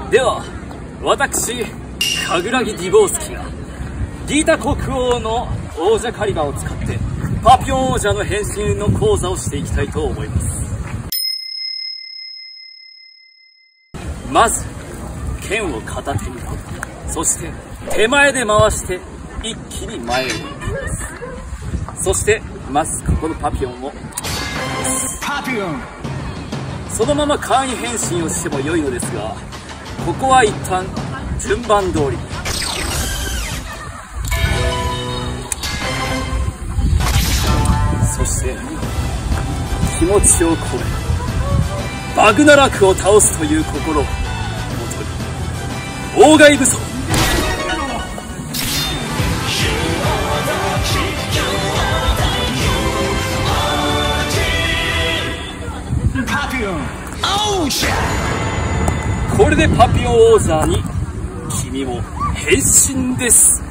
では私神楽木ディボウスキがリータ国王の王者カリバを使ってパピヨン王者の変身の講座をしていきたいと思います。まず剣を片手に、そして手前で回して一気に前へ行きます。そしてまずここのパピヨンをパピヨン、 そのまま簡易変身をしても良いのですが、ここは一旦順番通りにそして気持ちを込めバグナラクを倒すという心をもとに妨害武装パピヨン王者。 これでパピヨン王者に君も変身です。